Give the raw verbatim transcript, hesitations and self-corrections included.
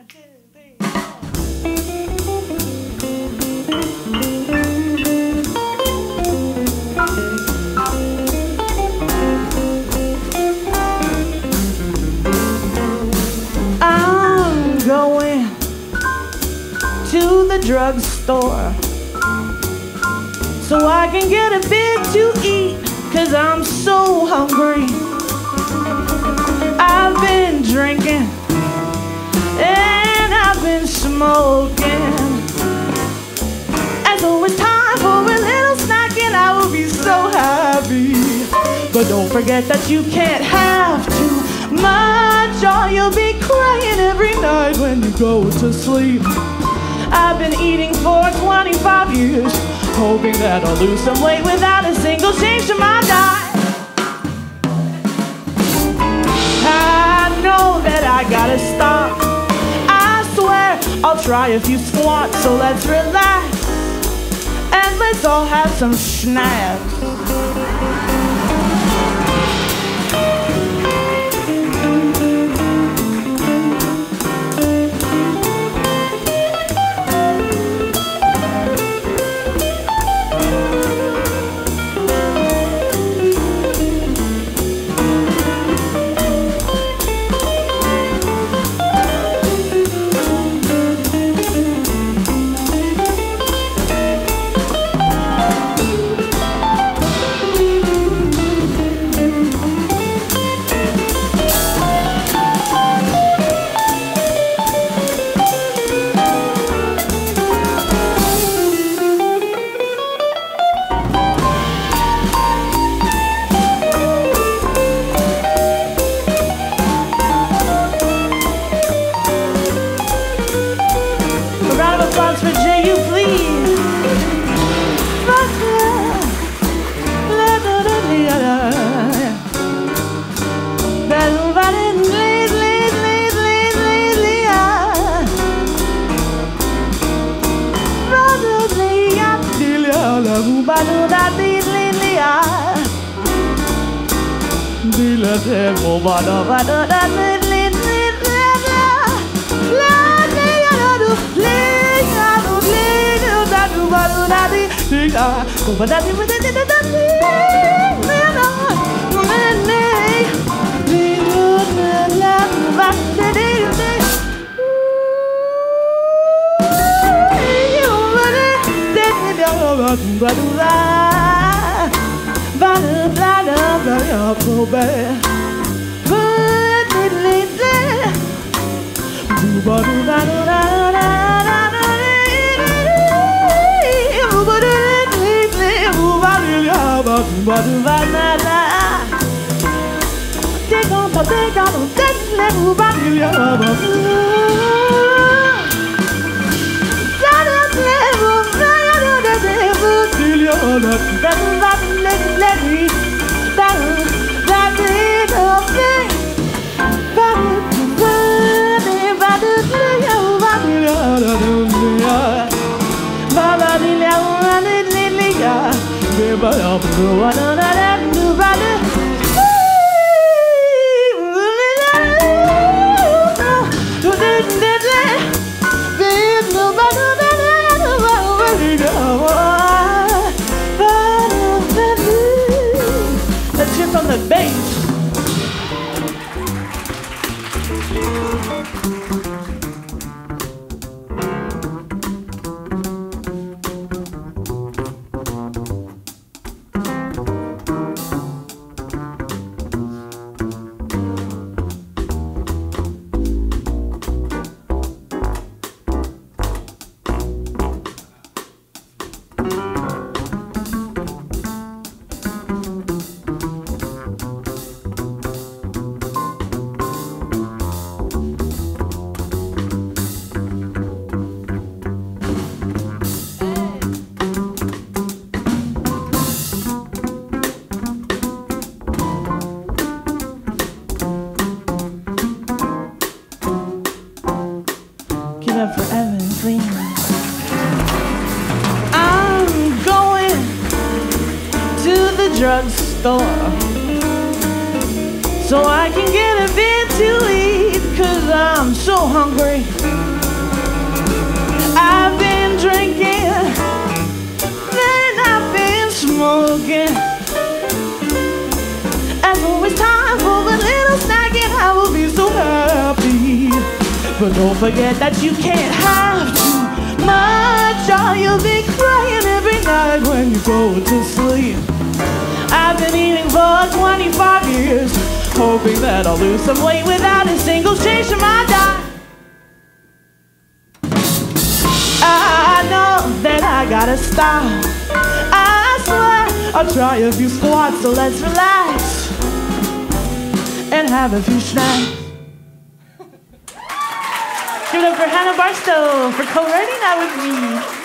I'm going to the drugstore so I can get a bit to eat, 'cause I'm so hungry. I've been drinking and I've been smoking, and so it's time for a little snack and I will be so happy. But don't forget that you can't have too much or you'll be crying every night when you go to sleep. I've been eating for twenty-five years, hoping that I'll lose some weight without a single change to my diet. I know that I gotta stop. I swear I'll try a few squats, so let's relax and let's all have some schnacks. Let's hit on the bass. Drugstore so I can get a bit to eat, 'cause I'm so hungry. But don't forget that you can't have too much, or you'll be crying every night when you go to sleep. I've been eating for twenty-five years, hoping that I'll lose some weight without a single change in my diet. I know that I gotta stop. I swear I'll try a few squats, so let's relax and have a few Shnacks. Give it up for Hannah Barstow for co-writing that with me.